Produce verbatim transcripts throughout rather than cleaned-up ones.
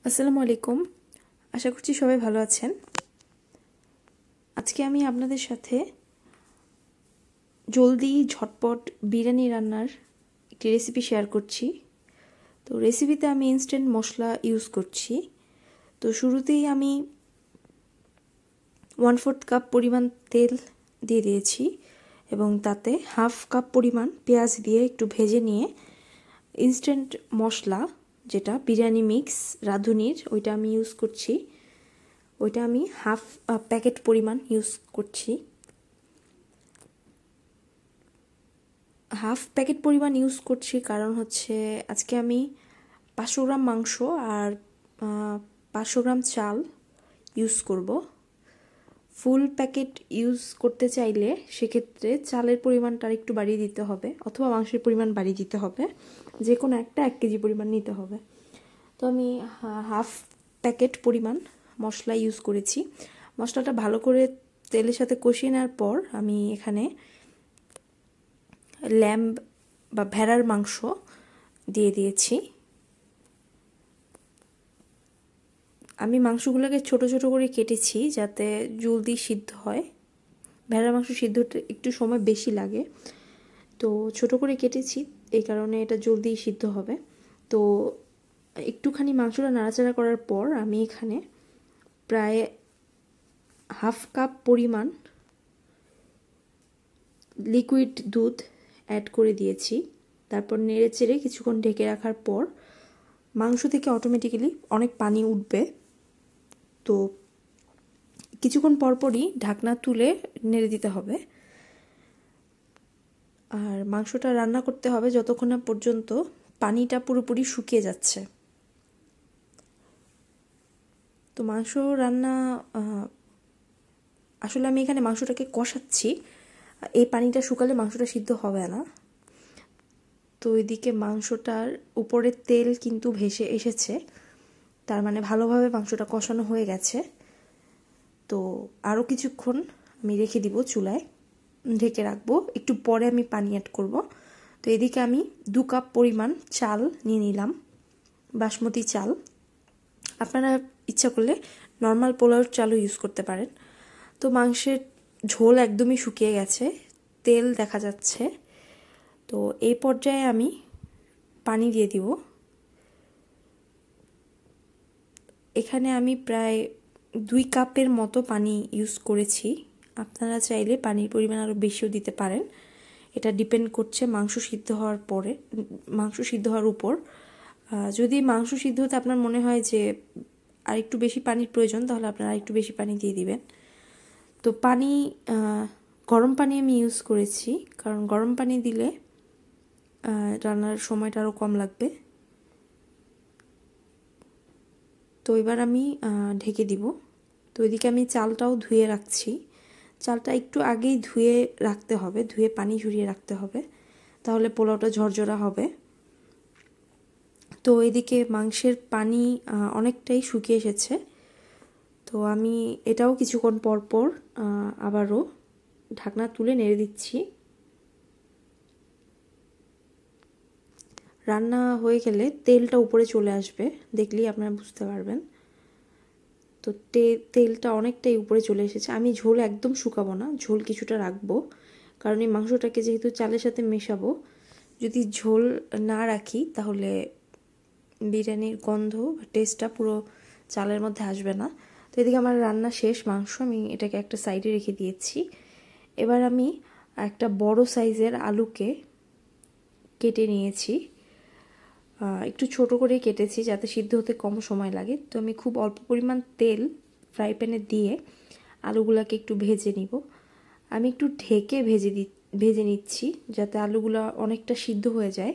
আসসালামু আলাইকুম। আশা করছি সবাই ভালো আছেন। আজকে আমি আপনাদের সাথে জলদি ঝটপট বিরিয়ানি রান্নার একটি রেসিপি শেয়ার করছি। তো রেসিপিতে আমি ইনস্ট্যান্ট মশলা ইউজ করছি। তো শুরুতেই আমি ওয়ান ফোর্থ কাপ পরিমাণ তেল দিয়ে দিয়েছি এবং তাতে হাফ কাপ পরিমাণ পেঁয়াজ দিয়ে একটু ভেজে নিয়ে ইনস্ট্যান্ট মশলা যেটা বিরিয়ানি মিক্স রাঁধুনির ওইটা আমি ইউজ করছি। ওইটা আমি হাফ প্যাকেট পরিমাণ ইউজ করছি। হাফ প্যাকেট পরিমাণ ইউজ করছি কারণ হচ্ছে আজকে আমি পাঁচশো গ্রাম মাংস আর পাঁচশো গ্রাম চাল ইউজ করব। ফুল প্যাকেট ইউজ করতে চাইলে সেক্ষেত্রে চালের পরিমাণটা একটু বাড়িয়ে দিতে হবে অথবা মাংসের পরিমাণ বাড়িয়ে দিতে হবে, যে কোনো একটা এক কেজি পরিমাণ নিতে হবে। তো আমি হাফ প্যাকেট পরিমাণ মশলা ইউজ করেছি। মশলাটা ভালো করে তেলের সাথে কষিয়ে নেওয়ার পর আমি এখানে ল্যাম্ব বা ভেড়ার মাংস দিয়ে দিয়েছি। আমি মাংসগুলোকে ছোট ছোট করে কেটেছি যাতে জলদি সিদ্ধ হয়। ভেড়ার মাংস সিদ্ধ হতে একটু সময় বেশি লাগে, তো ছোট করে কেটেছি এই কারণে এটা জলদি সিদ্ধ হবে। তো একটুখানি মাংসটা নাড়াচাড়া করার পর আমি এখানে প্রায় হাফ কাপ পরিমাণ লিকুইড দুধ অ্যাড করে দিয়েছি। তারপর নেড়ে চেড়ে কিছুক্ষণ ঢেকে রাখার পর মাংস থেকে অটোমেটিক্যালি অনেক পানি উঠবে। তো কিছুক্ষণ পরপরই ঢাকনা তুলে নেড়ে দিতে হবে। আর মাংসটা রান্না করতে হবে যতক্ষণ না পর্যন্ত পানিটা পুরোপুরি শুকিয়ে যাচ্ছে। তো মাংস রান্না আসলে আমি এখানে মাংসটাকে কষাচ্ছি, এই পানিটা শুকালে মাংসটা সিদ্ধ হবে না। তো এদিকে মাংসটার উপরে তেল কিন্তু ভেসে এসেছে, তার মানে ভালোভাবে মাংসটা কষানো হয়ে গেছে। তো আরও কিছুক্ষণ আমি রেখে দিব, চুলায় ঢেকে রাখবো, একটু পরে আমি পানি অ্যাড করব। তো এদিকে আমি দু কাপ পরিমাণ চাল নিয়ে নিলাম, বাসমতি চাল। আপনারা ইচ্ছা করলে নর্মাল পোলাওর চালও ইউজ করতে পারেন। তো মাংসের ঝোল একদমই শুকিয়ে গেছে, তেল দেখা যাচ্ছে। তো এই পর্যায়ে আমি পানি দিয়ে দিব। এখানে আমি প্রায় দুই কাপের মতো পানি ইউজ করেছি। আপনারা চাইলে পানির পরিমাণ আরও বেশিও দিতে পারেন, এটা ডিপেন্ড করছে মাংস সিদ্ধ হওয়ার পরে মাংস সিদ্ধ হওয়ার উপর। যদি মাংস সিদ্ধ হতে আপনার মনে হয় যে আর একটু বেশি পানির প্রয়োজন, তাহলে আপনারা একটু বেশি পানি দিয়ে দিবেন। তো পানি গরম পানি আমি ইউজ করেছি, কারণ গরম পানি দিলে রান্নার সময়টা আরও কম লাগবে। তো এবার আমি ঢেকে দিব। তো এদিকে আমি চালটাও ধুয়ে রাখছি। চালটা একটু আগেই ধুয়ে রাখতে হবে, ধুয়ে পানি ঝরিয়ে রাখতে হবে, তাহলে পোলাওটা ঝরঝরা হবে। তো এদিকে মাংসের পানি অনেকটাই শুকিয়ে এসেছে। তো আমি এটাও কিছুক্ষণ পর পর আবারও ঢাকনা তুলে নেড়ে দিচ্ছি। রান্না হয়ে গেলে তেলটা উপরে চলে আসবে, দেখলেই আপনারা বুঝতে পারবেন। তো তেলটা অনেকটাই উপরে চলে এসেছে। আমি ঝোল একদম শুকাবো না, ঝোল কিছুটা রাখবো, কারণ এই মাংসটাকে যেহেতু চালের সাথে মেশাবো, যদি ঝোল না রাখি তাহলে বিরিয়ানির গন্ধ বা টেস্টটা পুরো চালের মধ্যে আসবে না। তো এদিকে আমার রান্না শেষ, মাংস আমি এটাকে একটা সাইডে রেখে দিয়েছি। এবার আমি একটা বড় সাইজের আলুকে কেটে নিয়েছি, একটু ছোট করে কেটেছি যাতে সিদ্ধ হতে কম সময় লাগে। তো আমি খুব অল্প পরিমাণ তেল ফ্রাই প্যানে দিয়ে আলুগুলাকে একটু ভেজে নিব। আমি একটু ঢেকে ভেজে দি ভেজে নিচ্ছি যাতে আলুগুলা অনেকটা সিদ্ধ হয়ে যায়,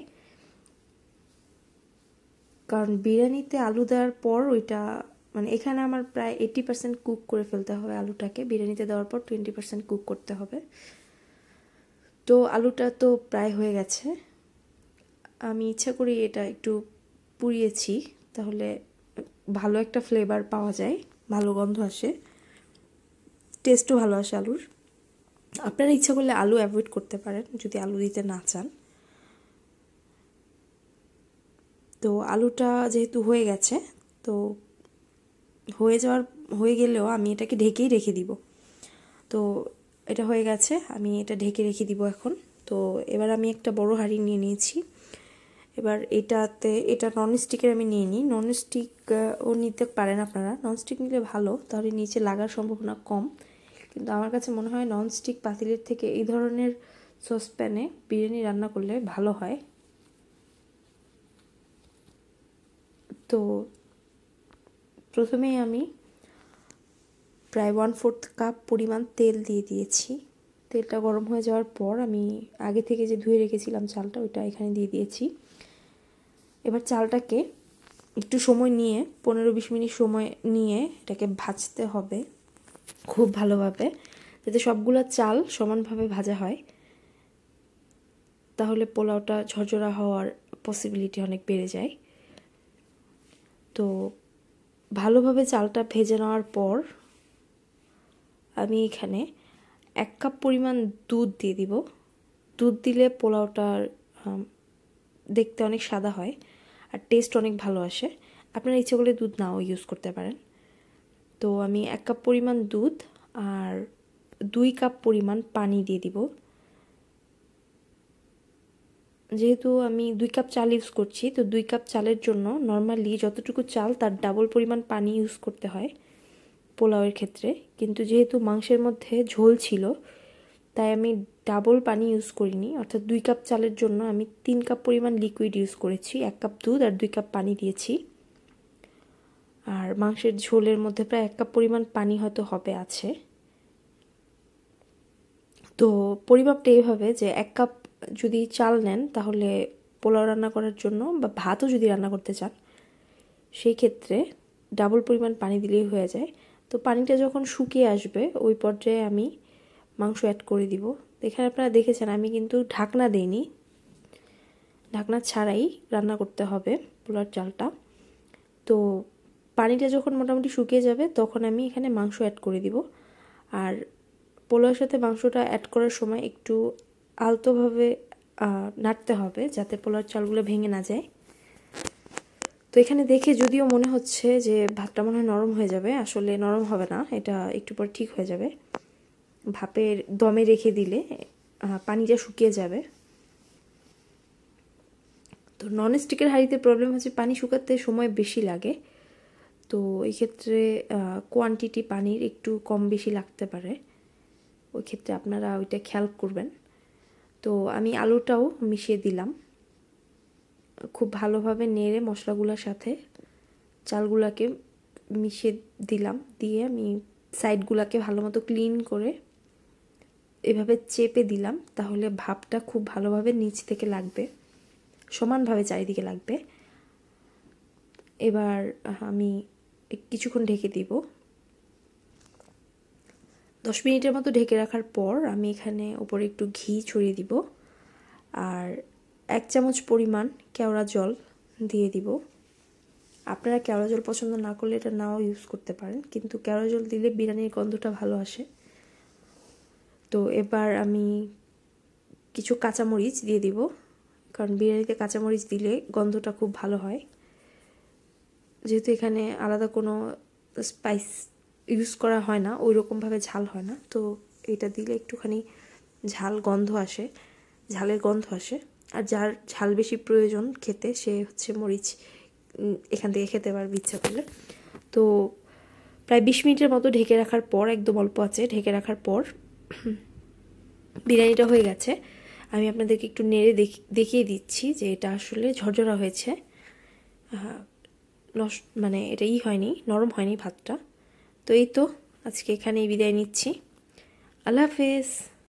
কারণ বিরিয়ানিতে আলু দেওয়ার পর ওইটা মানে এখানে আমার প্রায় এইটি পার্সেন্ট কুক করে ফেলতে হবে আলুটাকে, বিরিয়ানিতে দেওয়ার পর টোয়েন্টি পার্সেন্ট কুক করতে হবে। তো আলুটা তো প্রায় হয়ে গেছে। আমি ইচ্ছা করি এটা একটু পুড়িয়েছি, তাহলে ভালো একটা ফ্লেভার পাওয়া যায়, ভালো গন্ধ আসে, টেস্টও ভালো আসে আলুর। আপনারা ইচ্ছা করলে আলু অ্যাভয়েড করতে পারেন যদি আলু দিতে না চান। তো আলুটা যেহেতু হয়ে গেছে, তো হয়ে যাওয়ার হয়ে গেলেও আমি এটাকে ঢেকেই রেখে দিব। তো এটা হয়ে গেছে, আমি এটা ঢেকে রেখে দিব এখন। তো এবার আমি একটা বড় হাঁড়ি নিয়ে নিয়েছি। এবার এটাতে এটা ননস্টিকের আমি নিয়ে নিই। ননস্টিক ও নিতে পারেন আপনারা, ননস্টিক নিলে ভালো, তাহলে নিচে লাগার সম্ভাবনা কম। কিন্তু আমার কাছে মনে হয় ননস্টিক পাতিলের থেকে এই ধরনের সসপ্যানে বিরিয়ানি রান্না করলে ভালো হয়। তো প্রথমেই আমি প্রায় ওয়ান ফোর্থ কাপ পরিমাণ তেল দিয়ে দিয়েছি। তেলটা গরম হয়ে যাওয়ার পর আমি আগে থেকে যে ধুয়ে রেখেছিলাম চালটা, ওইটা এখানে দিয়ে দিয়েছি। এবার চালটাকে একটু সময় নিয়ে পনেরো বিশ মিনিট সময় নিয়ে এটাকে ভাজতে হবে খুব ভালোভাবে, যাতে সবগুলো চাল সমানভাবে ভাজা হয়, তাহলে পোলাওটা ঝরঝরা হওয়ার পসিবিলিটি অনেক বেড়ে যায়। তো ভালোভাবে চালটা ভেজে নেওয়ার পর আমি এখানে এক কাপ পরিমাণ দুধ দিয়ে দিব। দুধ দিলে পোলাওটার দেখতে অনেক সাদা হয় আর টেস্ট অনেক ভালো আসে। আপনারা ইচ্ছে করলে দুধ নাও ইউজ করতে পারেন। তো আমি এক কাপ পরিমাণ দুধ আর দুই কাপ পরিমাণ পানি দিয়ে দিব। যেহেতু আমি দুই কাপ চাল ইউজ করছি, তো দুই কাপ চালের জন্য নর্মালি যতটুকু চাল তার ডাবল পরিমাণ পানি ইউজ করতে হয় পোলাওয়ের ক্ষেত্রে। কিন্তু যেহেতু মাংসের মধ্যে ঝোল ছিল, তাই আমি ডাবল পানি ইউজ করিনি, অর্থাৎ দুই কাপ চালের জন্য আমি তিন কাপ পরিমাণ লিকুইড ইউজ করেছি। এক কাপ দুধ আর দুই কাপ পানি দিয়েছি। আর মাংসের ঝোলের মধ্যে প্রায় এক কাপ পরিমাণ পানি হয়তো হবে আছে। তো পরিমাপটা এইভাবে যে এক কাপ যদি চাল নেন, তাহলে পোলাও রান্না করার জন্য বা ভাতও যদি রান্না করতে চান, সেই ক্ষেত্রে ডাবল পরিমাণ পানি দিলেই হয়ে যায়। তো পানিটা যখন শুকিয়ে আসবে, ওই পর্যায়ে আমি মাংস অ্যাড করে দিব। এখানে আপনারা দেখেছেন আমি কিন্তু ঢাকনা দেইনি, ঢাকনা ছাড়াই রান্না করতে হবে পোলাওর চালটা। তো পানিটা যখন মোটামুটি শুকিয়ে যাবে, তখন আমি এখানে মাংস অ্যাড করে দিব। আর পোলাওর সাথে মাংসটা অ্যাড করার সময় একটু আলতোভাবে নাড়তে হবে, যাতে পোলাওর চালগুলো ভেঙে না যায়। তো এখানে দেখে যদিও মনে হচ্ছে যে ভাতটা মনে হয় নরম হয়ে যাবে, আসলে নরম হবে না, এটা একটু পর ঠিক হয়ে যাবে। ভাপের দমে রেখে দিলে পানিটা শুকিয়ে যাবে। তো ননস্টিকের হাঁড়িতে প্রবলেম হচ্ছে পানি শুকাতে সময় বেশি লাগে। তো এই ক্ষেত্রে কোয়ান্টিটি পানির একটু কম বেশি লাগতে পারে, ওই ক্ষেত্রে আপনারা ওইটা খেয়াল করবেন। তো আমি আলুটাও মিশিয়ে দিলাম, খুব ভালোভাবে নেড়ে মশলাগুলোর সাথে চালগুলোকে মিশিয়ে দিলাম। দিয়ে আমি সাইডগুলোকে ভালো মতো ক্লিন করে এভাবে চেপে দিলাম, তাহলে ভাপটা খুব ভালোভাবে নিচ থেকে লাগবে, সমানভাবে চারিদিকে লাগবে। এবার আমি কিছুক্ষণ ঢেকে দিব। দশ মিনিটের মতো ঢেকে রাখার পর আমি এখানে উপরে একটু ঘি ছড়িয়ে দিব আর এক চামচ পরিমাণ কেওড়া জল দিয়ে দিব। আপনারা কেওড়া জল পছন্দ না করলে এটা নাও ইউজ করতে পারেন, কিন্তু কেওড়া জল দিলে বিরিয়ানির গন্ধটা ভালো আসে। তো এবার আমি কিছু কাঁচামরিচ দিয়ে দিব, কারণ বিরিয়ানিতে কাঁচামরিচ দিলে গন্ধটা খুব ভালো হয়। যেহেতু এখানে আলাদা কোনো স্পাইস ইউজ করা হয় না, ওই রকমভাবে ঝাল হয় না, তো এটা দিলে একটুখানি ঝাল গন্ধ আসে, ঝালের গন্ধ আসে। আর যার ঝাল বেশি প্রয়োজন খেতে, সে হচ্ছে মরিচ এখান থেকে খেতে পারবে ইচ্ছা করলে। তো প্রায় বিশ মিনিটের মতো ঢেকে রাখার পর, একদম অল্প আছে ঢেকে রাখার পর বিরিয়ানিটা হয়ে গেছে। আমি আপনাদেরকে একটু নেড়ে দেখিয়ে দিচ্ছি যে এটা আসলে ঝরঝরা হয়েছে, মানে এটা ই হয়নি, নরম হয়নি ভাতটা। তো এই তো আজকে এখানেই বিদায় নিচ্ছি। আল্লাহ হাফেজ।